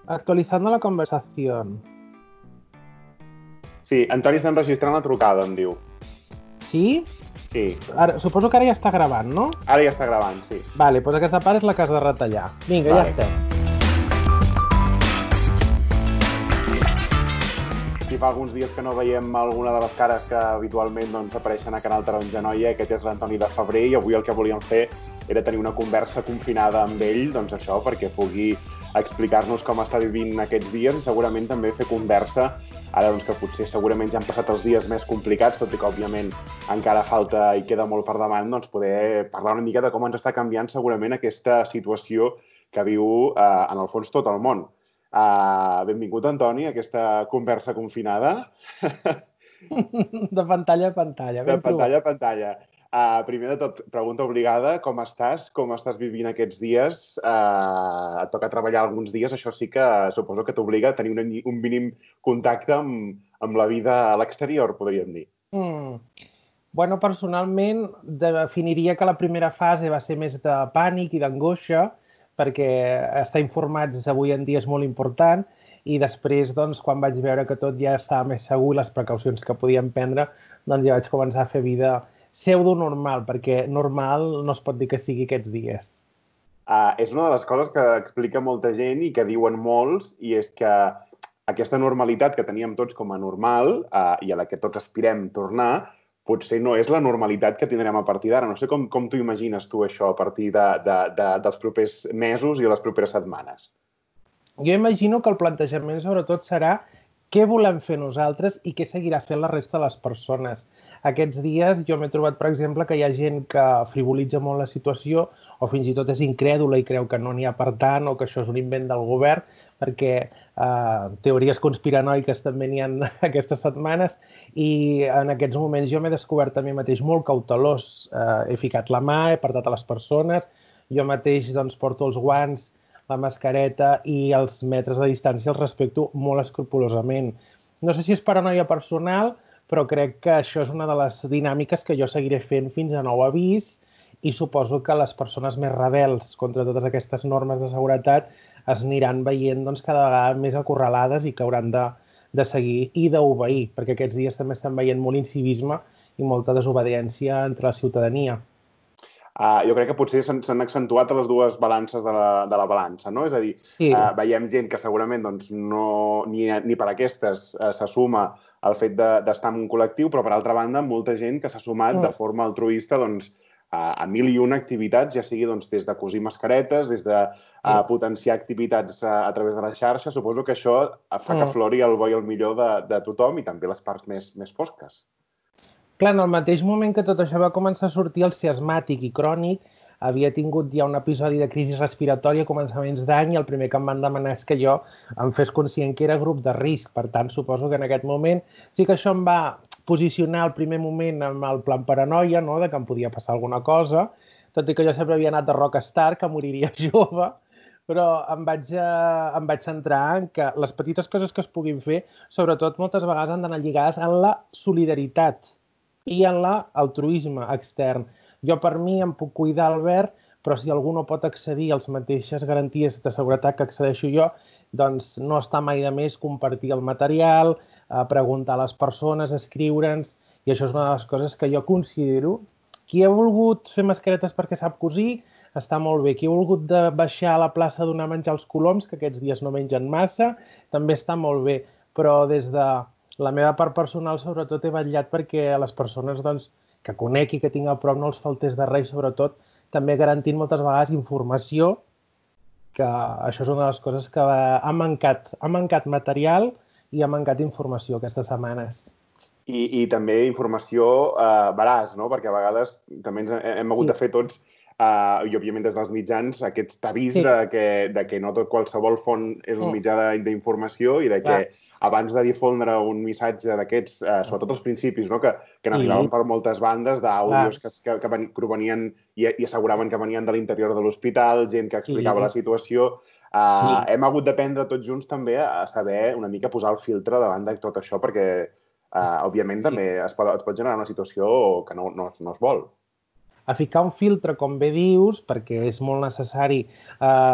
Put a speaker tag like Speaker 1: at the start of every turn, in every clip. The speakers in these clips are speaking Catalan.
Speaker 1: Actualizando la conversación.
Speaker 2: Sí, Antoni està enregistrant la trucada, em diu.
Speaker 1: Sí?
Speaker 2: Sí,
Speaker 1: Ara, suposo que ara ja està gravant, no?
Speaker 2: ara ja està gravant, sí.
Speaker 1: Vale, doncs aquesta part és la que has de retallar. Vinga,
Speaker 2: Vale.
Speaker 1: ja estem.
Speaker 2: Si fa alguns dies que no veiem alguna de les cares que habitualment apareixen a Canal Taronja Noia, aquest és l'Antoni de Febrer, i avui el que volíem fer era tenir una conversa confinada amb ell, doncs això, perquè pugui explicar-nos com està vivint aquests dies i segurament també fer conversa, ara doncs que potser segurament ja han passat els dies més complicats, tot i que òbviament encara falta i queda molt per davant, doncs poder parlar una mica de com ens està canviant segurament aquesta situació que viu en el fons tot el món. Benvingut, Antoni, a aquesta conversa confinada.
Speaker 1: De pantalla a pantalla,
Speaker 2: De
Speaker 1: ben trobat.
Speaker 2: pantalla a pantalla. Primer de tot, pregunta obligada, com estàs? Com estàs vivint aquests dies? Et toca treballar alguns dies, això sí que suposo que t'obliga a tenir un mínim contacte amb la vida a l'exterior, podríem dir.
Speaker 1: Bueno, personalment definiria que la primera fase va ser més de pànic i d'angoixa, perquè estar informats avui en dia és molt important, i després, doncs, quan vaig veure que tot ja estava més segur i les precaucions que podíem prendre, doncs ja vaig començar a fer vida pseudo-normal, perquè normal no es pot dir que sigui aquests dies.
Speaker 2: És una de les coses que explica molta gent i que diuen molts, i és que aquesta normalitat que teníem tots com a normal i a la que tots aspirem tornar, potser no és la normalitat que tindrem a partir d'ara. No sé com t'ho imagines tu, això, a partir dels propers mesos i les properes setmanes.
Speaker 1: Jo imagino que el plantejament sobretot serà què volem fer nosaltres i què seguirà fent la resta de les persones. Aquests dies jo m'he trobat, per exemple, que hi ha gent que frivolitza molt la situació o fins i tot és incrèdula i creu que no n'hi ha per tant o que això és un invent del govern, perquè teories conspiranoiques també n'hi ha aquestes setmanes, i en aquests moments jo m'he descobert a mi mateix molt cautelós. He ficat la mà, he apartat a les persones, jo mateix doncs, porto els guants, la mascareta i els metres de distància els respecto molt escrupolosament. No sé si és paranoia personal, però crec que això és una de les dinàmiques que jo seguiré fent fins a nou avís, i suposo que les persones més rebels contra totes aquestes normes de seguretat es aniran veient doncs, cada vegada més acorralades i que hauran de seguir i d'obeir, perquè aquests dies també estan veient molt incivisme i molta desobediència entre la ciutadania.
Speaker 2: Jo crec que potser s'han accentuat les dues balances de la balança, no? És a dir,
Speaker 1: Sí.
Speaker 2: Veiem gent que segurament doncs, ni per aquestes s'assuma el fet d'estar en un col·lectiu, però per altra banda, molta gent que s'ha sumat de forma altruista doncs, a mil i una activitats, ja sigui doncs, des de cosir mascaretes, des de potenciar activitats a través de la xarxa. Suposo que això fa que aflori el bo i el millor de tothom i també les parts més fosques.
Speaker 1: Clar, en el mateix moment que tot això va començar a sortir, el ser asmàtic i crònic havia tingut ja un episodi de crisi respiratòria a començaments d'any, i el primer que em van demanar és que jo em fes conscient que era grup de risc. Per tant, suposo que en aquest moment sí que això em va posicionar al primer moment amb el plan paranoia, no?, de que em podia passar alguna cosa, tot i que jo sempre havia anat de rockstar, que moriria jove, però em vaig centrar en que les petites coses que es puguin fer, sobretot moltes vegades han d'anar lligades en la solidaritat i en l'altruisme extern. Jo per mi em puc cuidar, Albert, però si algú no pot accedir a les mateixes garanties de seguretat que accedeixo jo, doncs no està mai de més compartir el material, preguntar a les persones, escriure'ns, i això és una de les coses que jo considero. Qui ha volgut fer mascaretes perquè sap cosir, està molt bé. Qui ha volgut baixar a la plaça a donar menjar als coloms, que aquests dies no mengen massa, també està molt bé. Però des de la meva part personal, sobretot, he vetllat perquè a les persones doncs, que conec i que tinc a prop no els faltés de res, i sobretot també garantint moltes vegades informació, que això és una de les coses que ha mancat material i ha mancat informació aquestes setmanes.
Speaker 2: I també informació veraç, no? Perquè a vegades també hem hagut de fer tots, i òbviament des dels mitjans, aquest avís de que no tot qualsevol font és un mitjà d'informació i de que abans de difondre un missatge d'aquests, sobretot als principis, no? que n'arribaven per moltes bandes d'àudios que provenien i asseguraven que venien de l'interior de l'hospital, gent que explicava la situació. Hem hagut d'aprendre tots junts també a saber una mica posar el filtre davant de tot això, perquè òbviament també es pot generar una situació que no es vol.
Speaker 1: A ficar un filtre, com bé dius, perquè és molt necessari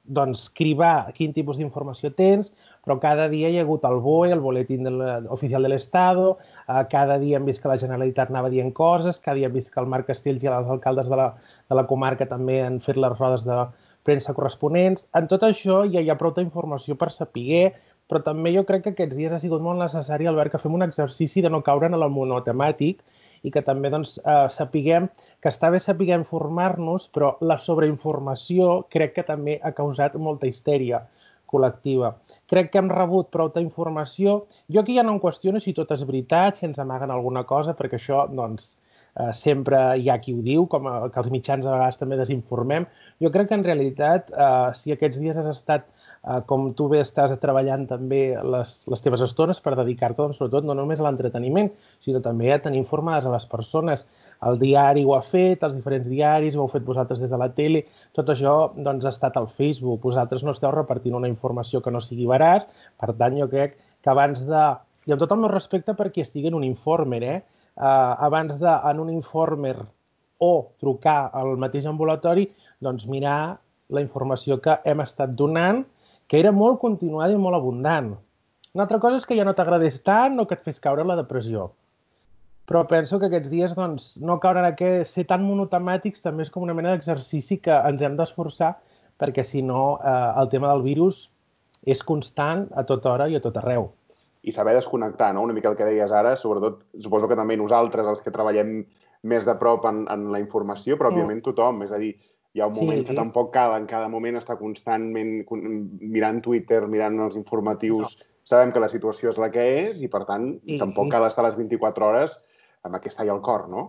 Speaker 1: cribar quin tipus d'informació tens, però cada dia hi ha hagut el BOE, el Boletín Oficial de l'Estado, cada dia hem vist que la Generalitat anava dient coses, cada dia hem vist que el Marc Castells i els alcaldes de la comarca també han fet les rodes de premsa corresponents. En tot això ja hi ha prou informació per saber, però també jo crec que aquests dies ha sigut molt necessari, Albert, que fem un exercici de no caure en el monotemàtic i que també sapiguem que està bé saber informar-nos, però la sobreinformació crec que també ha causat molta histèria col·lectiva. Crec que hem rebut prou informació. Jo aquí ja no em qüestiono si tot és veritat, si ens amaguen alguna cosa, perquè això, doncs, sempre hi ha qui ho diu, com que els mitjans a vegades també desinformem. Jo crec que en realitat, si aquests dies has estat, com tu bé estàs treballant també les teves estones per dedicar-te, sobretot, no només a l'entreteniment, sinó també a tenir informades a les persones. El diari ho ha fet, els diferents diaris, ho heu fet vosaltres des de la tele, tot això ha estat al Facebook. Vosaltres no esteu repartint una informació que no sigui veraç, per tant, jo crec que abans de... I amb tot el meu respecte per qui estigui en un informer, abans de, en un informer o trucar al mateix ambulatori, doncs mirar la informació que hem estat donant, que era molt continuada i molt abundant. Una altra cosa és que ja no t'agradés tant o que et fes caure la depressió. Però penso que aquests dies no caure en aquest ser tan monotemàtics també és com una mena d'exercici que ens hem d'esforçar perquè si no el tema del virus és constant a tota hora i a tot arreu.
Speaker 2: I saber desconnectar, no? Una mica el que deies ara, sobretot suposo que també nosaltres, els que treballem més de prop en la informació, però òbviament tothom, és a dir, hi ha un moment que tampoc cal en cada moment estar constantment mirant Twitter, mirant els informatius. Sabem que la situació és la que és i, per tant, tampoc cal estar les 24 hores amb aquesta i al cor, no?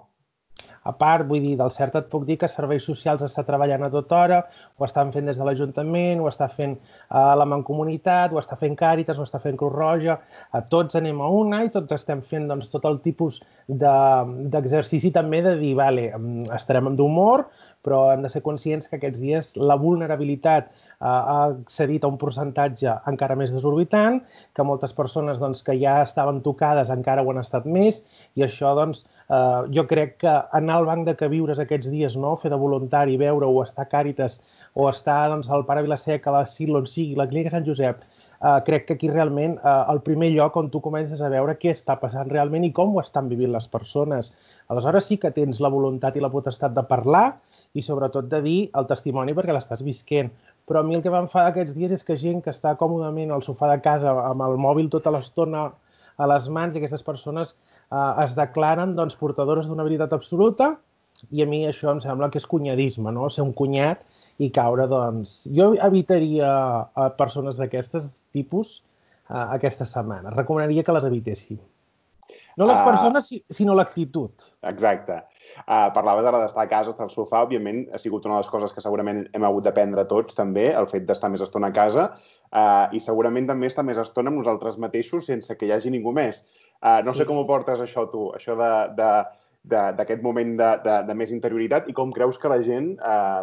Speaker 1: A part, vull dir, del cert et puc dir que Serveis Socials està treballant a tota hora, ho estan fent des de l'Ajuntament, ho està fent la Mancomunitat, ho està fent Càritas, ho està fent Cruz Roja, tots anem a una i tots estem fent tot el tipus d'exercici també de dir, vale, estarem d'humor, però hem de ser conscients que aquests dies la vulnerabilitat ha accedit a un percentatge encara més desorbitant, que moltes persones que ja estaven tocades encara ho han estat més, i això, jo crec que anar al banc de queviures aquests dies, fer de voluntari, veure o estar a Càritas o estar al Pare Vilaseca, a l'Asil, on sigui, la Clínica Sant Josep, crec que aquí realment el primer lloc on tu comences a veure què està passant realment i com ho estan vivint les persones. Aleshores sí que tens la voluntat i la potestat de parlar i sobretot de dir el testimoni perquè l'estàs visquent. Però a mi el que m'enfada aquests dies és que gent que està còmodament al sofà de casa amb el mòbil tota l'estona a les mans i aquestes persones es declaren portadores d'una veritat absoluta i a mi això em sembla que és cunyadisme, no? Ser un cunyat i caure, Jo evitaria persones d'aquestes tipus aquesta setmana. Recomanaria que les evitessin. No les persones, sinó l'actitud.
Speaker 2: Exacte. Parlaves ara d'estar a casa, estar al sofà, òbviament ha sigut una de les coses que segurament hem hagut d'aprendre tots també, el fet d'estar més estona a casa i segurament també estar més estona amb nosaltres mateixos sense que hi hagi ningú més. No sé com ho portes això tu, això d'aquest moment de més interioritat i com creus que la gent,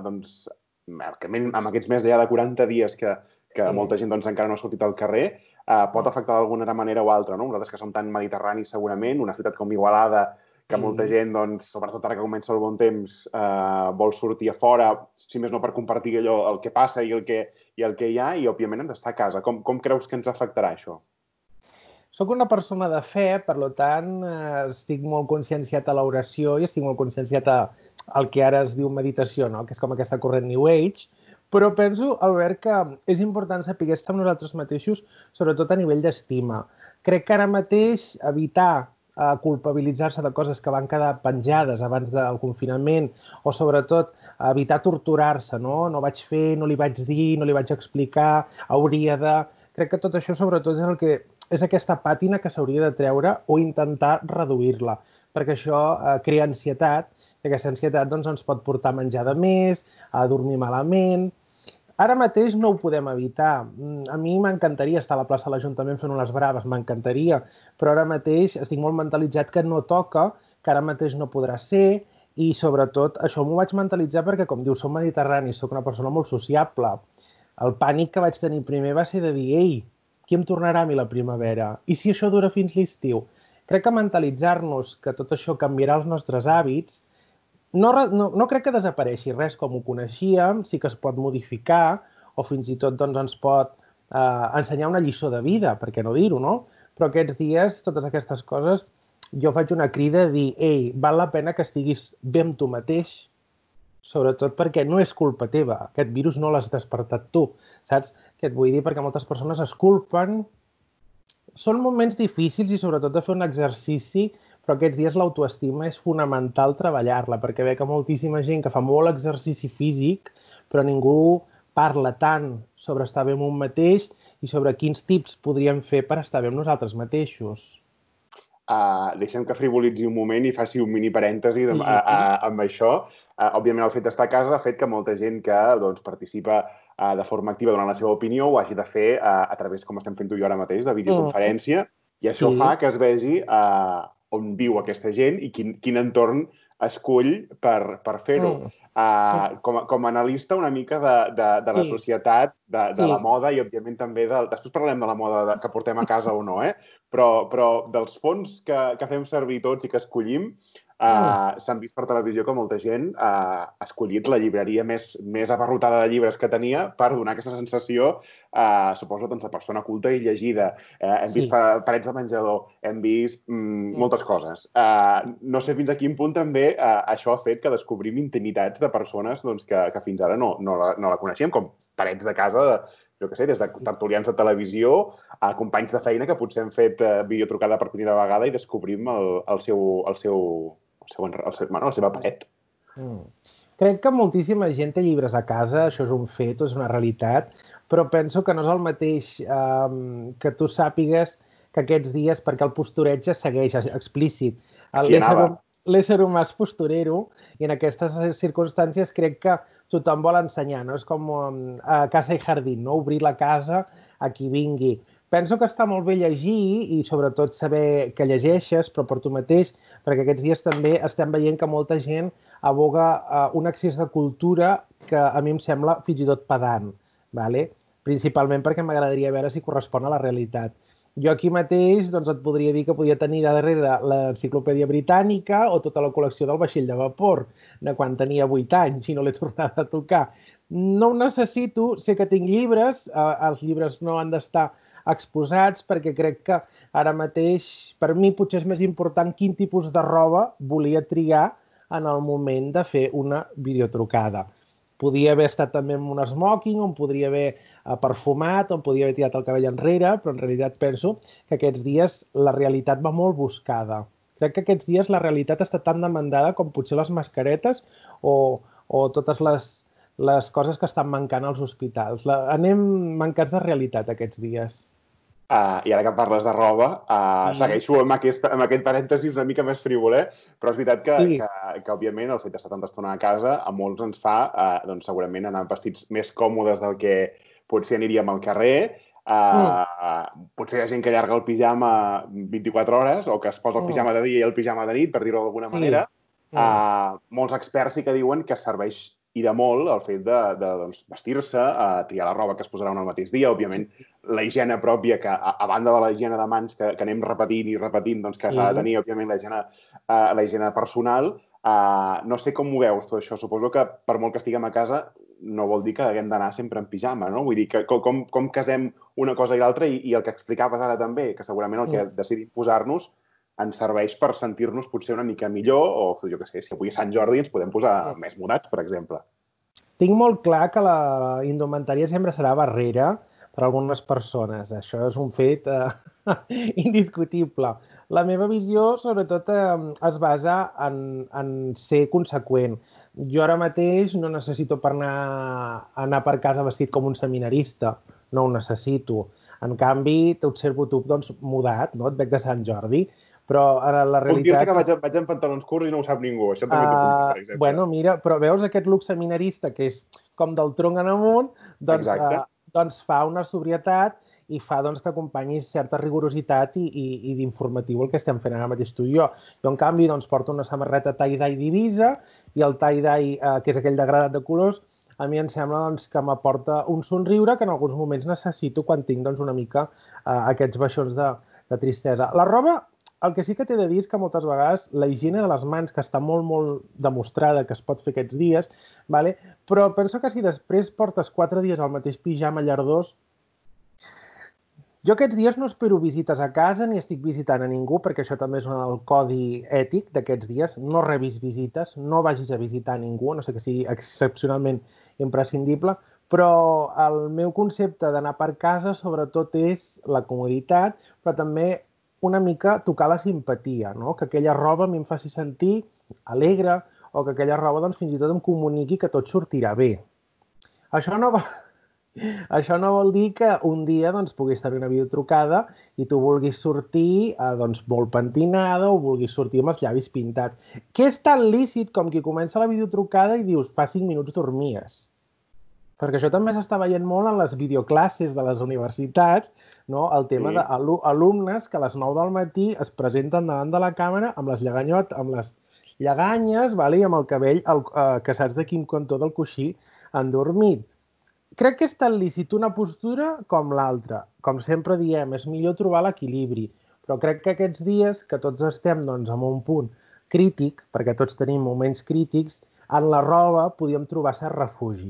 Speaker 2: amb aquests més de 40 dies que molta gent encara no ha sortit al carrer, pot afectar d'alguna manera o altra, no? Nosaltres que som tan mediterranis segurament, una ciutat com Igualada, que molta gent, sobretot ara que comença el bon temps, vol sortir a fora, si més no per compartir allò, el que passa i el que hi ha, i òbviament hem d'estar a casa. Com creus que ens afectarà això?
Speaker 1: Soc una persona de fe, per tant, estic molt conscienciat a l'oració i estic molt conscienciat al que ara es diu meditació, no? Que és com aquesta corrent New Age, però penso, Albert, que és important saber estar amb nosaltres mateixos, sobretot a nivell d'estima. Crec que ara mateix evitar culpabilitzar-se de coses que van quedar penjades abans del confinament o, sobretot, evitar torturar-se, no? No vaig fer, no li vaig dir, no li vaig explicar, hauria de... Crec que tot això, sobretot, és el que és aquesta pàtina que s'hauria de treure o intentar reduir-la, perquè això crea ansietat, i aquesta ansietat ens pot portar a menjar de més, a dormir malament. Ara mateix no ho podem evitar. A mi m'encantaria estar a la plaça de l'Ajuntament fent unes braves, m'encantaria, però ara mateix estic molt mentalitzat que no toca, que ara mateix no podrà ser, i sobretot això m'ho vaig mentalitzar perquè, com dius, som mediterranis, soc una persona molt sociable. El pànic que vaig tenir primer va ser de dir, ei, qui em tornarà a mi la primavera? I si això dura fins l'estiu? Crec que mentalitzar-nos que tot això canviarà els nostres hàbits, no crec que desapareixi res com ho coneixíem, sí que es pot modificar, o fins i tot doncs, ens pot ensenyar una lliçó de vida, per què no dir-ho, no? Però aquests dies, totes aquestes coses, jo faig una crida de dir, ei, val la pena que estiguis bé amb tu mateix, sobretot perquè no és culpa teva, aquest virus no l'has despertat tu, saps? Què et vull dir? Perquè moltes persones es culpen. Són moments difícils i sobretot de fer un exercici, però aquests dies l'autoestima és fonamental treballar-la, perquè veig que moltíssima gent que fa molt exercici físic, però ningú parla tant sobre estar bé amb un mateix i sobre quins tips podríem fer per estar bé amb nosaltres mateixos.
Speaker 2: Deixem que frivolitzi un moment i faci un mini parèntesi amb això. Òbviament, el fet d'estar a casa ha fet que molta gent que participa de forma activa donant la seva opinió ho hagi de fer a través, com estem fent tu i jo ara mateix, de videoconferència, i això fa que es vegi on viu aquesta gent i quin entorn escull per fer-ho. Com a analista una mica de la societat, de la moda i, òbviament, també després parlarem de la moda que portem a casa o no, però dels fons que fem servir tots i que escollim, s'han vist per televisió que molta gent ha escollit la llibreria més abarrotada de llibres que tenia per donar aquesta sensació, suposo, de persona culta i llegida. Hem vist parets de menjador, hem vist moltes coses. No sé fins a quin punt també això ha fet que descobrim intimitats de persones que fins ara no la coneixíem, com parets de casa, jo què sé, des de tertulians de televisió a companys de feina que potser han fet videotrucada per primera vegada i descobrim la seva paret.
Speaker 1: Crec que moltíssima gent té llibres a casa, això és un fet, és una realitat, però penso que no és el mateix que tu sàpigues que aquests dies, perquè el postureig segueix explícit. L'ésser humà és posturero i en aquestes circumstàncies crec que tothom vol ensenyar, no? És com a casa i jardí, no? Obrir la casa a qui vingui. Penso que està molt bé llegir i sobretot saber que llegeixes, però per tu mateix, perquè aquests dies també estem veient que molta gent aboga un excés de cultura que a mi em sembla fins i tot pedant, principalment perquè m'agradaria veure si correspon a la realitat. Jo aquí mateix et podria dir que podia tenir darrere l'enciclopèdia britànica o tota la col·lecció del vaixell de vapor de quan tenia 8 anys i no l'he tornat a tocar. No ho necessito, sé que tinc llibres, els llibres no han d'estar exposats perquè crec que ara mateix per mi potser és més important quin tipus de roba volia triar en el moment de fer una videotrucada. Podia haver estat també en un smoking, on podria haver perfumat, on podria haver tirat el cabell enrere, però en realitat penso que aquests dies la realitat va molt buscada. Crec que aquests dies la realitat està tan demandada com potser les mascaretes o totes les coses que estan mancant als hospitals. Anem mancats de realitat aquests dies.
Speaker 2: I ara que parles de roba, segueixo amb aquest parèntesi una mica més frívol, però és veritat que òbviament, el fet d'estar tanta estona a casa a molts ens fa, segurament, anar vestits més còmodes del que potser aniríem al carrer. Potser hi ha gent que allarga el pijama 24 hores o que es posa el pijama de dia i el pijama de nit, per dir-ho d'alguna manera. Molts experts sí que diuen que serveix i de molt el fet de vestir-se, triar la roba que es posarà el mateix dia. Òbviament, la higiene pròpia, que a banda de la higiene de mans que anem repetint i repetint, que s'ha de tenir, òbviament, la higiene personal. No sé com ho veus, tot això. Suposo que per molt que estiguem a casa no vol dir que haguem d'anar sempre en pijama, no? Vull dir, com casem una cosa i l'altra i el que explicaves ara també, que segurament el que decidim posar-nos ens serveix per sentir-nos potser una mica millor o, jo què sé, si avui és Sant Jordi ens podem posar més mudats, per exemple.
Speaker 1: Tinc molt clar que la indumentària sempre serà barrera per a algunes persones. Això és un fet indiscutible. La meva visió, sobretot, es basa en ser conseqüent. Jo ara mateix no necessito per anar per casa vestit com un seminarista. No ho necessito. En canvi, t'observo tu, mudat, no? Et veig de Sant Jordi. Però ara la realitat...
Speaker 2: Puc dir-te que vaig en pantalons curts i no ho sap ningú. Això també t'ho puc dir, per exemple.
Speaker 1: Bueno, mira, però veus aquest look seminarista que és com del tronc en amunt, doncs fa una sobrietat i fa que acompanyis certa rigorositat i d'informatiu el que estem fent ara mateix tu i jo. Jo, en canvi, porto una samarreta tie-dye d'Ibiza i el tie-dye, que és aquell degradat de colors, a mi em sembla que m'aporta un somriure que en alguns moments necessito quan tinc una mica aquests baixons de tristesa. La roba el que sí que t'he de dir és que moltes vegades la higiene de les mans, que està molt, molt demostrada que es pot fer aquests dies, vale? Però penso que si després portes 4 dies al mateix pijama llardós, jo aquests dies no espero visites a casa ni estic visitant a ningú, perquè això també és el codi ètic d'aquests dies. No rebis visites, no vagis a visitar ningú, no sé que sigui excepcionalment imprescindible, però el meu concepte d'anar per casa sobretot és la comoditat, però també una mica tocar la simpatia, no? Que aquella roba a mi em faci sentir alegre o que aquella roba doncs, fins i tot em comuniqui que tot sortirà bé. Això no va... Això no vol dir que un dia doncs, puguis tenir una videotrucada i tu vulguis sortir doncs, molt pentinada o vulguis sortir amb els llavis pintats. Que és tan lícit com que comença la videotrucada i dius fa 5 minuts dormies. Perquè això també s'està veient molt en les videoclasses de les universitats, no? El tema d'alumnes que a les 9 del matí es presenten davant de la càmera amb les lleganyes vale? I amb el cabell que saps de quin cantó del coixí han dormit. Crec que és tan lícit una postura com l'altra. Com sempre diem, és millor trobar l'equilibri. Però crec que aquests dies, que tots estem doncs, en un punt crític, perquè tots tenim moments crítics, en la roba podíem trobar cert refugi.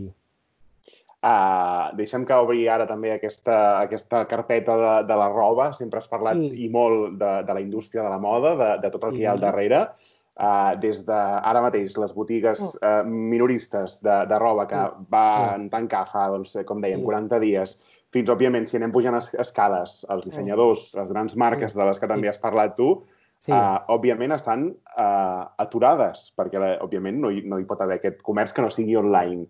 Speaker 2: Deixa'm que obri ara també aquesta carpeta de la roba. Sempre has parlat i molt de la indústria de la moda, de tot el que hi ha al darrere. Des de ara mateix les botigues minoristes de roba que van tancar fa, doncs, com dèiem, 40 dies, fins, òbviament, si anem pujant escales, els dissenyadors, les grans marques de les que també has parlat tu, òbviament estan aturades, perquè, òbviament, no hi pot haver aquest comerç que no sigui online.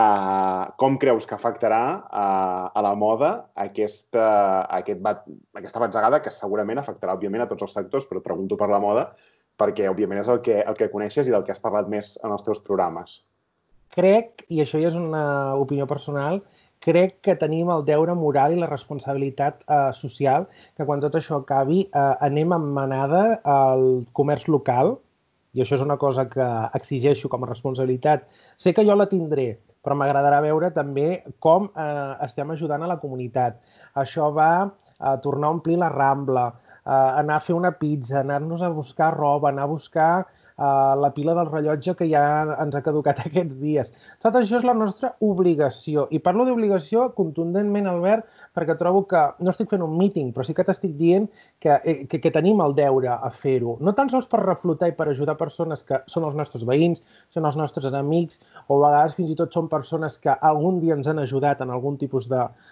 Speaker 2: Com creus que afectarà a la moda aquesta batzegada, que segurament afectarà, òbviament, a tots els sectors, però et pregunto per la moda, perquè, òbviament, és el que coneixes i del que has parlat més en els teus programes.
Speaker 1: Crec, i això ja és una opinió personal, crec que tenim el deure moral i la responsabilitat social que quan tot això acabi anem amb manada al comerç local, i això és una cosa que exigeixo com a responsabilitat. Sé que jo la tindré, però m'agradarà veure també com estem ajudant a la comunitat. Això va a tornar a omplir la Rambla, anar a fer una pizza, anar-nos a buscar roba, anar a buscar la pila del rellotge que ja ens ha caducat aquests dies. Tot això és la nostra obligació. I parlo d'obligació contundentment, Albert, perquè trobo que no estic fent un míting, però sí que t'estic dient que tenim el deure a fer-ho. No tan sols per reflotar i per ajudar persones que són els nostres veïns, són els nostres amics, o a vegades fins i tot són persones que algun dia ens han ajudat en algun tipus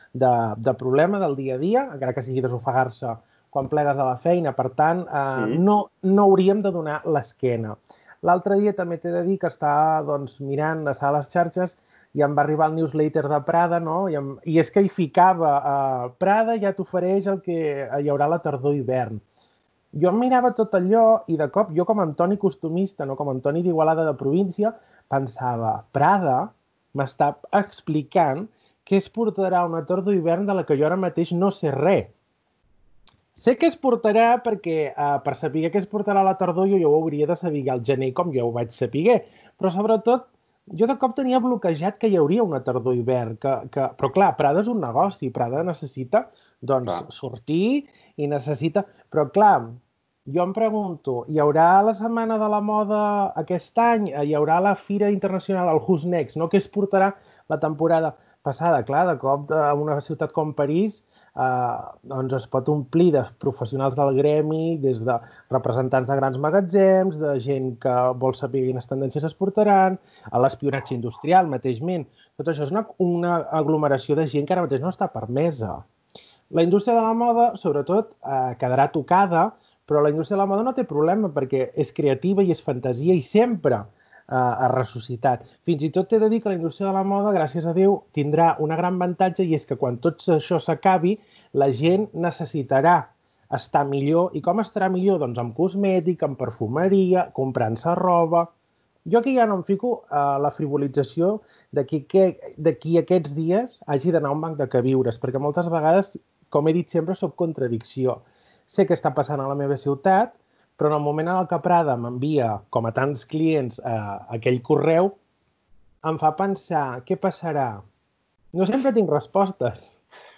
Speaker 1: de problema del dia a dia, encara que sigui desofegar-se quan plegues a la feina. Per tant, no hauríem de donar l'esquena. L'altre dia també t'he de dir que estava mirant a les xarxes i em va arribar el newsletter de Prada, no? I és que hi ficava Prada ja t'ofereix el que hi haurà la tardor-hivern. Jo em mirava tot allò i de cop jo com a Antoni costumista, no com a Antoni d'Igualada de província, pensava, Prada m'està explicant què es portarà una tardor-hivern de la que jo ara mateix no sé res. Sé que es portarà perquè per saber què es portarà a la tardor jo ho hauria de saber al gener com jo ho vaig saber, però sobretot jo de cop tenia bloquejat que hi hauria una tardor-hivern, però clar, Prada és un negoci, Prada necessita sortir i necessita... Però clar, jo em pregunto, hi haurà la Setmana de la Moda aquest any? Hi haurà la Fira Internacional, el Who's Next, no? Què es portarà la temporada passada? Clar, de cop en una ciutat com París doncs es pot omplir de professionals del gremi, des de representants de grans magatzems, de gent que vol saber quines tendències es portaran, a l'espionatge industrial mateixment. Tot això és una aglomeració de gent que ara mateix no està permesa. La indústria de la moda, sobretot, quedarà tocada, però la indústria de la moda no té problema perquè és creativa i és fantasia i sempre ha ressuscitat. Fins i tot t'he de dir que la indústria de la moda, gràcies a Déu, tindrà una gran avantatge i és que quan tot això s'acabi, la gent necessitarà estar millor. I com estarà millor? Doncs amb cosmètic, amb perfumeria, comprant-se roba. Jo aquí ja no em fico a la frivolització d'aquí aquests dies hagi d'anar a un banc de queviures, perquè moltes vegades, com he dit sempre, soc contradicció. Sé què està passant a la meva ciutat, però en el moment en què Prada m'envia, com a tants clients, aquell correu, em fa pensar, què passarà? No sempre tinc respostes.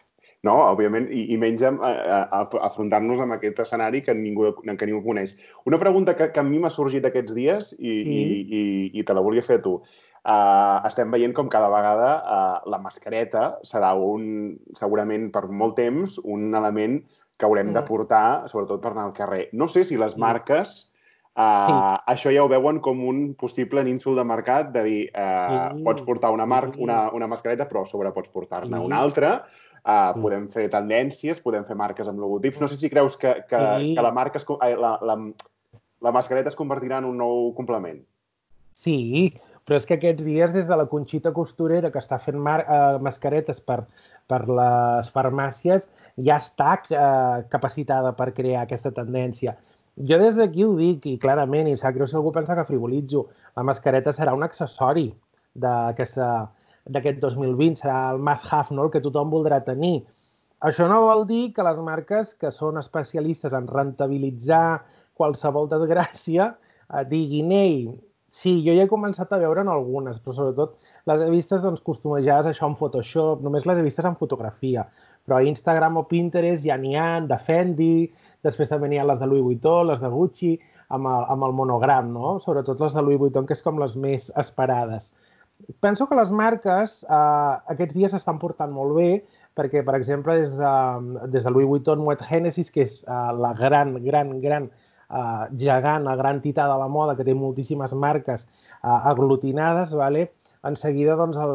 Speaker 2: no? Òbviament, i menys afrontar-nos amb aquest escenari que ningú coneix. Una pregunta que a mi m'ha sorgit aquests dies i te la volia fer a tu. Estem veient com cada vegada la mascareta serà segurament per molt temps un element que haurem de portar, sobretot per anar al carrer. No sé si les marques això ja ho veuen com un possible nínxol de mercat, de dir, pots portar una mascareta, però a sobre pots portar-ne una altra, podem fer tendències, podem fer marques amb logotips. No sé si creus que la mascareta es convertirà en un nou complement.
Speaker 1: Sí, però és que aquests dies, des de la Conxita Costurera, que està fent mascaretes per les farmàcies, ja està capacitada per crear aquesta tendència. Jo des d'aquí ho dic, i clarament, i em sap greu si algú pensa que frivolitzo, la mascareta serà un accessori d'aquest 2020, serà el must-have, no? El que tothom voldrà tenir. Això no vol dir que les marques que són especialistes en rentabilitzar qualsevol desgràcia diguin, ei, sí, jo ja he començat a veure en algunes, però sobretot les he vistes customejades això en Photoshop, només les he vistes en fotografia, però a Instagram o Pinterest ja n'hi ha, de Fendi, després també n'hi ha les de Louis Vuitton, les de Gucci, amb el monogram, no? Sobretot les de Louis Vuitton, que és com les més esperades. Penso que les marques aquests dies s'estan portant molt bé, perquè, per exemple, des de Louis Vuitton Moet Hennessy, que és la gran gegant, la gran tità de la moda, que té moltíssimes marques aglutinades, en seguida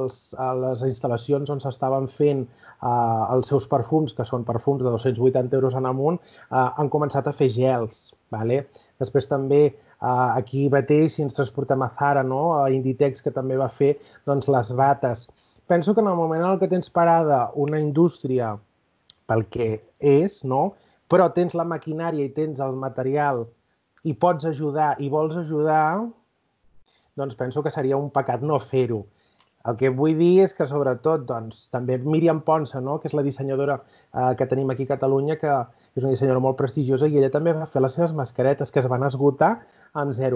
Speaker 1: les instal·lacions on s'estaven fent els seus perfums, que són perfums de 280 euros en amunt, han començat a fer gels. Després també aquí mateix, si ens transportem a Zara, a Inditex, que també va fer les bates. Penso que en el moment en què tens parada una indústria pel que és, però tens la maquinària i tens el material i pots ajudar i vols ajudar, doncs penso que seria un pecat no fer-ho. El que vull dir és que, sobretot, també Míriam Ponsa, que és la dissenyadora que tenim aquí a Catalunya, que és una dissenyadora molt prestigiosa, i ella també va fer les seves mascaretes, que es van esgotar amb 0,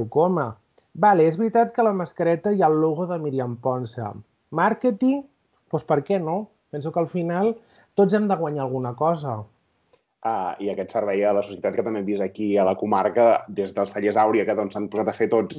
Speaker 1: és veritat que a la mascareta hi ha el logo de Míriam Ponsa. Màrqueting? Doncs per què no? Penso que al final tots hem de guanyar alguna cosa.
Speaker 2: I aquest servei a la societat que també hem vist aquí a la comarca, des dels tallers Àuria, que s'han posat a fer tots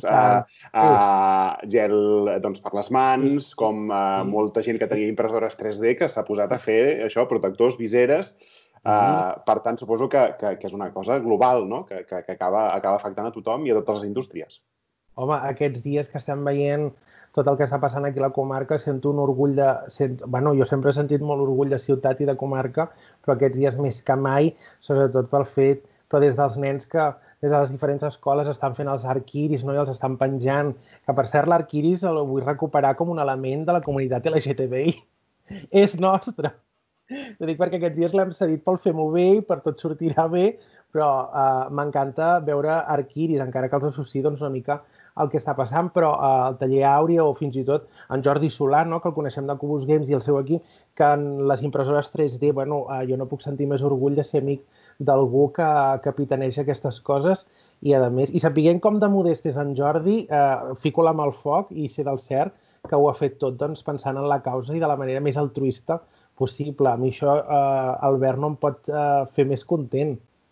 Speaker 2: gel per les mans, com molta gent que tenia impressores 3D que s'ha posat a fer això, protectors, viseres. Per tant, suposo que és una cosa global, que acaba afectant a tothom i a totes les indústries.
Speaker 1: Home, aquests dies que estem veient tot el que està passant aquí a la comarca, sento un orgull de... Jo sempre he sentit molt orgull de ciutat i de comarca, però aquests dies més que mai, sobretot pel fet, però des dels nens que des de les diferents escoles estan fent els arquiris, i els estan penjant, que per cert l'arquiris el vull recuperar com un element de la comunitat LGTBI. És nostre. Ho dic perquè aquests dies l'hem cedit pel Fem-ho bé i per tot sortirà bé, però m'encanta veure arquiris, encara que els associï una mica el que està passant, però el taller Àuria o fins i tot en Jordi Solà, que el coneixem de Cubus Games i el seu equip, que en les impressores 3D, jo no puc sentir més orgull de ser amic d'algú que capitaneja aquestes coses i, a més, i sapiguent com de modest és en Jordi, fico la mà al foc i sé del cert que ho ha fet tot pensant en la causa i de la manera més altruista possible. A mi això, Albert, no em pot fer més content.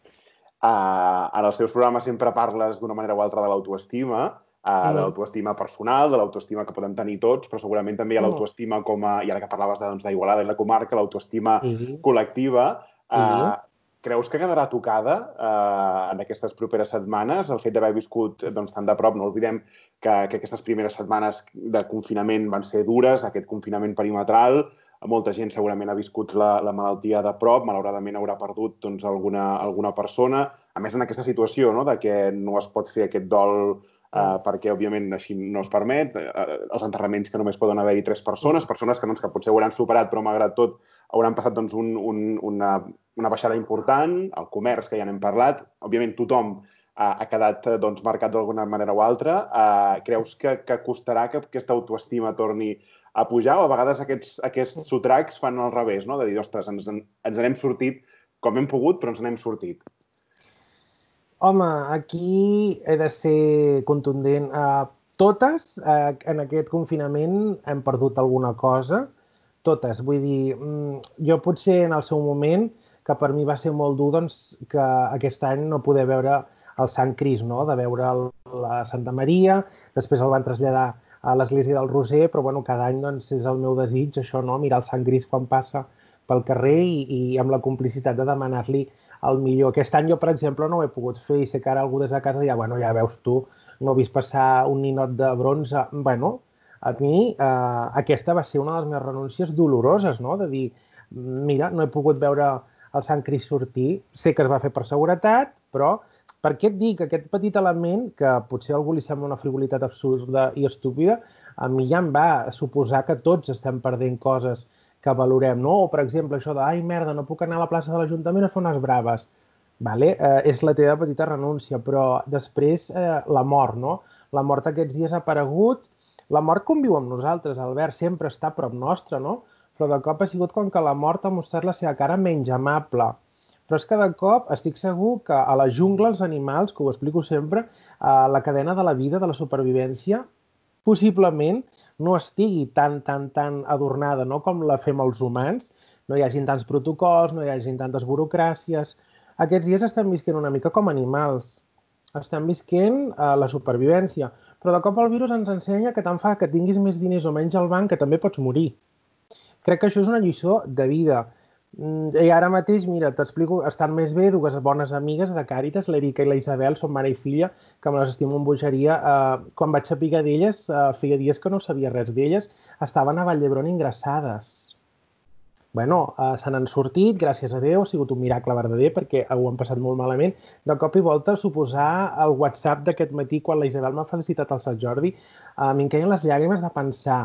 Speaker 2: En els teus programes sempre parles d'una manera o altra de l'autoestima, de l'autoestima personal, de l'autoestima que podem tenir tots, però segurament també hi ha l'autoestima com a, i ara que parlaves d'Igualada i la comarca, l'autoestima col·lectiva. Creus que quedarà tocada en aquestes properes setmanes el fet d'haver viscut tan de prop? No oblidem que aquestes primeres setmanes de confinament van ser dures, aquest confinament perimetral, molta gent segurament ha viscut la malaltia de prop, malauradament haurà perdut alguna persona. A més, en aquesta situació de que no es pot fer aquest dol perquè, òbviament, així no es permet, els enterraments que només poden haver-hi 3 persones que potser ho hauran superat, però malgrat tot hauran passat una baixada important, el comerç, que ja n'hem parlat, òbviament tothom ha quedat marcat d'alguna manera o altra. Creus que costarà que aquesta autoestima torni a pujar o a vegades aquests sotracs fan al revés, de dir, ostres, ens n'hem sortit com hem pogut, però ens n'hem sortit?
Speaker 1: Home, aquí he de ser contundent. Totes en aquest confinament hem perdut alguna cosa, totes. Vull dir, jo potser en el seu moment, que per mi va ser molt dur, doncs, que aquest any no poder veure el Sant Crist, no? De veure la Santa Maria, després el van traslladar a l'església del Roser, però bueno, cada any doncs, és el meu desig, això, no? Mirar el Sant Crist quan passa pel carrer i amb la complicitat de demanar-li el millor. Aquest any jo, per exemple, no ho he pogut fer i sé que ara algú des de casa dirà, bueno, ja veus tu, no he vist passar un ninot de bronze. Bueno, a mi aquesta va ser una de les meves renúncies doloroses, no? De dir, mira, no he pogut veure el Sant Crist sortir, sé que es va fer per seguretat, però per què et dic aquest petit element, que potser a algú li sembla una frivolitat absurda i estúpida, a mi ja em va suposar que tots estem perdent coses que valorem, no? O, per exemple, això de, ai, merda, no puc anar a la plaça de l'Ajuntament a fer unes braves. Vale? És la teva petita renúncia, però després la mort, no? La mort aquests dies ha aparegut, la mort conviu amb nosaltres, Albert, sempre està a prop nostre, no? Però de cop ha sigut com que la mort ha mostrat la seva cara menys amable. Però és que de cop estic segur que a la jungla els animals, que ho explico sempre, la cadena de la vida, de la supervivència, possiblement no estigui tan adornada, no? Com la fem els humans, no hi hagin tants protocols, no hi hagin tantes burocràcies. Aquests dies estem visquent una mica com animals. Estem visquent la supervivència. Però de cop el virus ens ensenya que tant fa que tinguis més diners o menys al banc que també pots morir. Crec que això és una lliçó de vida. I ara mateix, mira, t'explico, estan més bé dues bones amigues de Càritas, l'Erika i la Isabel, són mare i filla, que me les estimo amb bogeria. Quan vaig saber d'elles, feia dies que no sabia res d'elles, estaven a Vall d'Hebron ingressades. Bueno, se n'han sortit, gràcies a Déu, ha sigut un miracle verdader perquè ho han passat molt malament. De cop i volta, suposar el WhatsApp d'aquest matí, quan la Isabel m'ha felicitat al Sant Jordi, m'hi queien les llàgrimes de pensar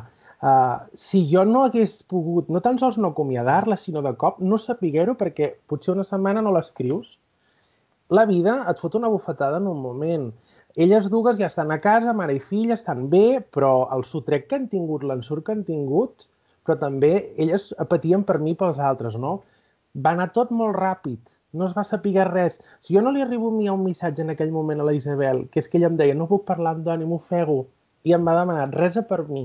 Speaker 1: si jo no hagués pogut, no tan sols no acomiadar-la, sinó de cop no sapiguer-ho perquè potser una setmana no l'escrius. La vida et fot una bufetada en un moment. Elles dues ja estan a casa, mare i filla, estan bé, però el sotrec que han tingut, l'ensurt que han tingut, però també elles patien per mi i pels altres, no? Va anar tot molt ràpid, no es va saber res. Si jo no li arribo a enviar un missatge en aquell moment a la Isabel, que és que ella em deia, no puc parlar amb Doni, m'ofego, i em va demanar, resa per mi.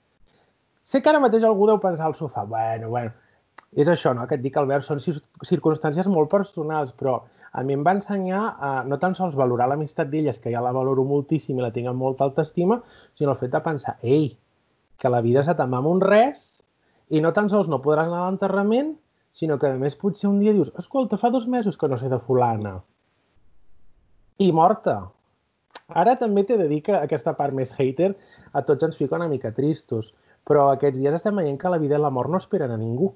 Speaker 1: Sé que ara mateix algú deu pensar al sofà, bueno, és això, no? Que et dic, Albert, són circumstàncies molt personals, però a mi em va ensenyar a no tan sols valorar l'amistat d'elles, que ja la valoro moltíssim i la tinc amb molta alta estima, sinó el fet de pensar, ei, que la vida se te'n va amb un res i no tan sols no podràs anar a l'enterrament, sinó que a més potser un dia dius, escolta, fa 2 mesos que no sé de fulana. I morta. Ara també t'he de dir que aquesta part més hater a tots ens fica una mica tristos, però aquests dies estem veient que la vida i la mort no esperen a ningú.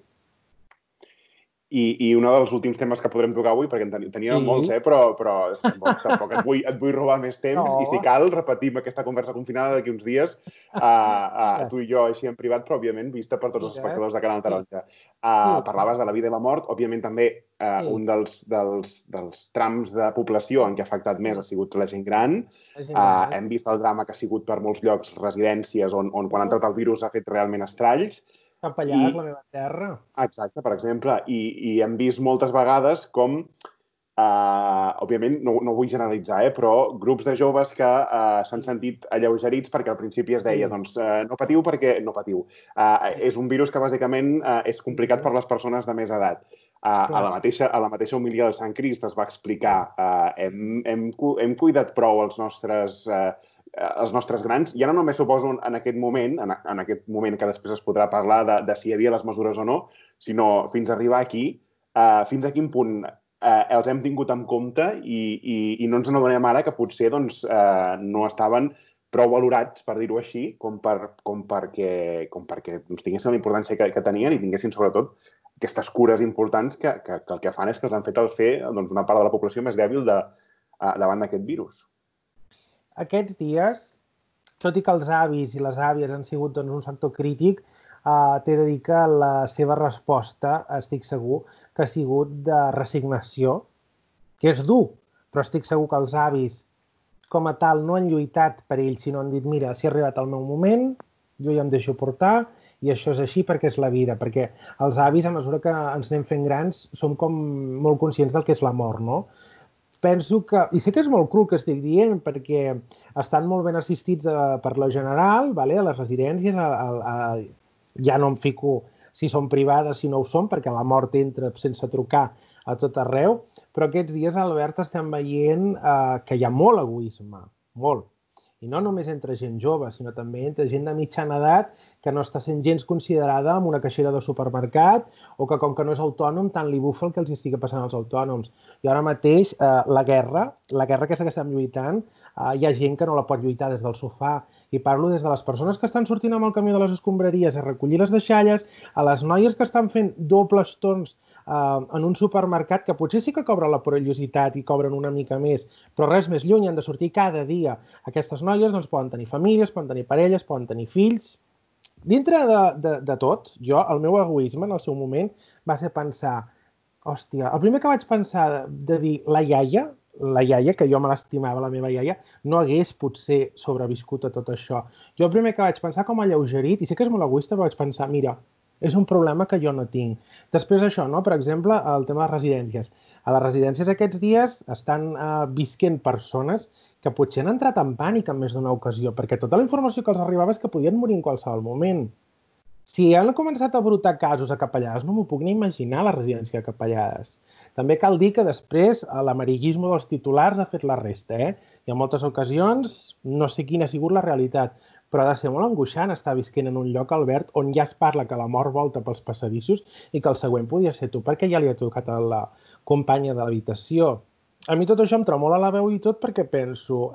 Speaker 2: I un dels últims temes que podrem tocar avui, perquè en tenia molts, però tampoc et vull robar més temps, i si cal, repetim aquesta conversa confinada d'aquí uns dies, tu i jo així en privat, però òbviament vista per tots els espectadors de Canal Taronja. Parlaves de la vida i la mort, òbviament també un dels trams de població en què ha afectat més ha sigut la gent gran. Hem vist el drama que ha sigut per molts llocs residències on quan ha entrat el virus ha fet realment estralls.
Speaker 1: Capellades, la meva terra.
Speaker 2: Exacte, per exemple. I hem vist moltes vegades com, òbviament, no vull generalitzar, però grups de joves que s'han sentit alleugerits perquè al principi es deia, doncs, no patiu perquè no patiu. És un virus que, bàsicament, és complicat per les persones de més edat. A la mateixa homilia del Sant Crist es va explicar hem cuidat prou els nostres grans, ja no només suposo en aquest moment que després es podrà parlar de si hi havia les mesures o no, sinó fins a arribar aquí, fins a quin punt els hem tingut en compte i no ens n'adonem ara que potser no estaven prou valorats, per dir-ho així, com perquè tinguessin la importància que tenien i tinguessin, sobretot, aquestes cures importants que el que fan és que els han fet fer una part de la població més dèbil davant d'aquest virus.
Speaker 1: Aquests dies, tot i que els avis i les àvies han sigut un sector crític, t'he de dir que la seva resposta, estic segur, que ha sigut de resignació, que és dur, però estic segur que els avis, com a tal, no han lluitat per ells, sinó han dit, mira, si ha arribat el meu moment, jo ja em deixo portar, i això és així perquè és la vida, perquè els avis, a mesura que ens anem fent grans, som com molt conscients del que és la mort, no? Penso que, i sé que és molt cru el que estic dient, perquè estan molt ben assistits per la general, a les residències, ja no em fico si són privades, si no ho són, perquè la mort entra sense trucar a tot arreu, però aquests dies, Albert, estem veient que hi ha molt egoisme, molt. I no només entre gent jove, sinó també entre gent de mitjana edat que no està sent gens considerada amb una caixera de supermercat o que, com que no és autònom, tant li bufa el que els estigui passant als autònoms. I ara mateix, la guerra aquesta que estem lluitant, hi ha gent que no la pot lluitar des del sofà. I parlo des de les persones que estan sortint amb el camió de les escombraries a recollir les deixalles, a les noies que estan fent dobles torns en un supermercat que potser sí que cobra la perillositat i cobren una mica més, però res més lluny, han de sortir cada dia. Aquestes noies doncs, poden tenir famílies, poden tenir parelles, poden tenir fills. Dintre de tot, el meu egoisme en el seu moment va ser pensar, hòstia, el primer que vaig pensar de dir la iaia, que jo me l'estimava, la meva iaia, no hagués potser sobreviscut a tot això. Jo el primer que vaig pensar com a alleugerit, i sé que és molt egoista, però vaig pensar, mira, és un problema que jo no tinc. Després això, no? Per exemple, el tema de les residències. A les residències aquests dies estan visquent persones que potser han entrat en pànic en més d'una ocasió, perquè tota la informació que els arribava és que podien morir en qualsevol moment. Si han començat a brotar casos a Capellades, no m'ho puc ni imaginar, la residència de Capellades. També cal dir que després l'amarillisme dels titulars ha fet la resta. I en moltes ocasions no sé quina ha sigut la realitat, però ha de ser molt angoixant estar visquent en un lloc, Albert, on ja es parla que la mort volta pels passadissos i que el següent podia ser tu, perquè ja li ha tocat a la companya de l'habitació. A mi tot això em tremola la veu i tot perquè penso,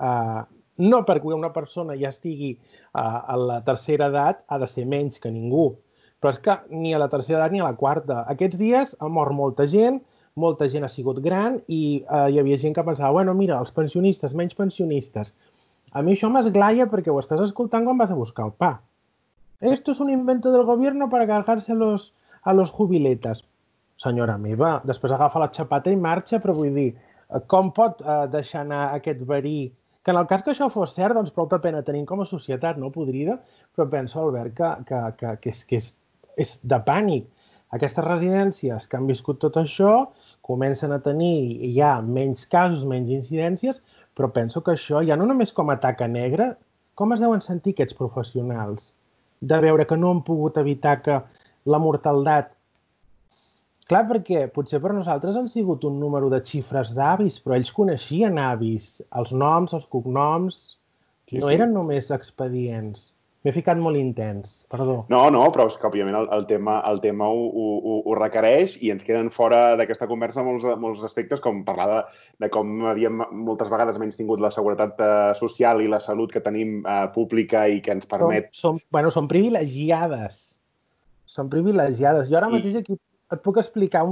Speaker 1: no perquè una persona ja estigui a la tercera edat ha de ser menys que ningú, però és que ni a la tercera edat ni a la quarta. Aquests dies ha mort molta gent ha sigut gran i hi havia gent que pensava, bueno, mira, els pensionistes, menys pensionistes. A mi això m'esglaia perquè ho estàs escoltant quan vas a buscar el pa. Esto es un invento del gobierno para cargarse a los jubiletas. Senyora meva, després agafa la xapata i marxa, però vull dir, com pot deixar anar aquest verí? Que en el cas que això fos cert, doncs prou pena tenim com a societat, no podrida, però penso, Albert, que és de pànic. Aquestes residències que han viscut tot això comencen a tenir ja menys casos, menys incidències, però penso que això, ja no només com a taca negra, com es deuen sentir aquests professionals? De veure que no han pogut evitar que la mortaldat... Clar, perquè potser per nosaltres han sigut un número de xifres d'avis, però ells coneixien avis, els noms, els cognoms, no eren només expedients. M'he ficat molt intens, perdó.
Speaker 2: No, però és que, òbviament, el tema ho requereix i ens queden fora d'aquesta conversa molts aspectes, com parlar de com havíem moltes vegades menys tingut la seguretat social i la salut que tenim pública i que ens permet...
Speaker 1: Són privilegiades. Són privilegiades. Jo ara mateix aquí et puc explicar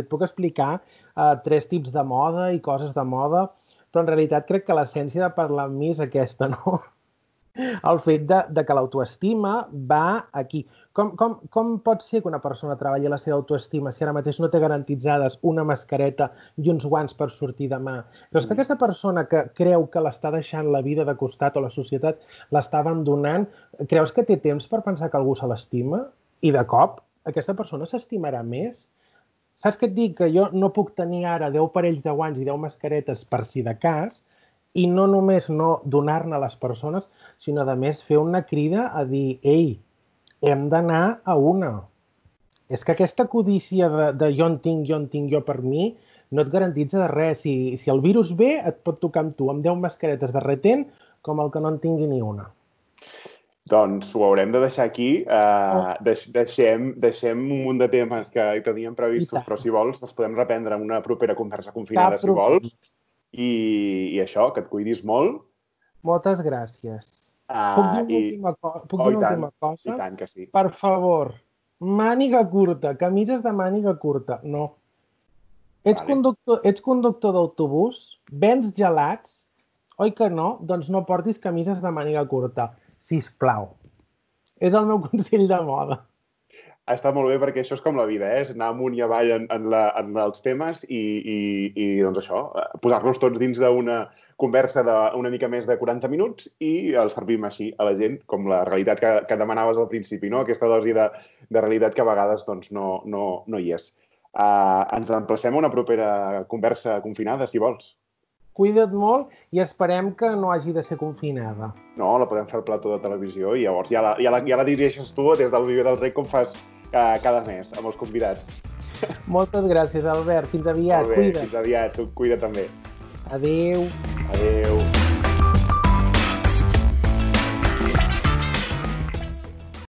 Speaker 1: tres tips de moda i coses de moda, però en realitat crec que l'essència de parlar amb mi és aquesta, no? El fet de que l'autoestima va aquí. Com pot ser que una persona treballi la seva autoestima si ara mateix no té garantitzades una mascareta i uns guants per sortir demà? Però és que aquesta persona que creu que l'està deixant la vida de costat o la societat l'està abandonant, creus que té temps per pensar que algú se l'estima? I de cop, aquesta persona s'estimarà més? Saps què et dic? Que jo no puc tenir ara 10 parells de guants i 10 mascaretes per si de cas, i no només no donar-ne a les persones, sinó a més fer una crida a dir, ei, hem d'anar a una. És que aquesta codícia de jo en tinc jo per mi, no et garantitza de res. Si el virus ve, et pot tocar amb tu, amb 10 mascaretes de retent, com el que no en tingui ni una.
Speaker 2: Doncs ho haurem de deixar aquí. Deixem un munt de temes que teníem previstos, però si vols, els podem reprendre en una propera conversa confinada, si vols. I això, que et cuidis molt.
Speaker 1: Moltes gràcies. Puc dir una última cosa?
Speaker 2: I tant que sí.
Speaker 1: Per favor, màniga curta, camises de màniga curta. No. Ets conductor d'autobús, vens gelats, oi que no? Doncs no portis camises de màniga curta, sisplau. És el meu consell de moda.
Speaker 2: Ha estat molt bé perquè això és com la vida, és anar amunt i avall en els temes i doncs això, posar-nos tots dins d'una conversa d'una mica més de 40 minuts i el servim així a la gent, com la realitat que demanaves al principi, no? Aquesta dosi de realitat que a vegades doncs, no hi és. Ens emplacem a una propera conversa confinada, si vols.
Speaker 1: Cuida't molt i esperem que no hagi de ser confinada.
Speaker 2: No, la podem fer al plató de televisió i llavors ja la dirigeixes tu des del Viver del Rei com fas cada mes amb els convidats.
Speaker 1: Moltes gràcies, Albert. Fins aviat.
Speaker 2: Molt bé,
Speaker 1: Cuida't.
Speaker 2: fins aviat. Tu cuida també.
Speaker 1: Adéu.
Speaker 2: Adéu.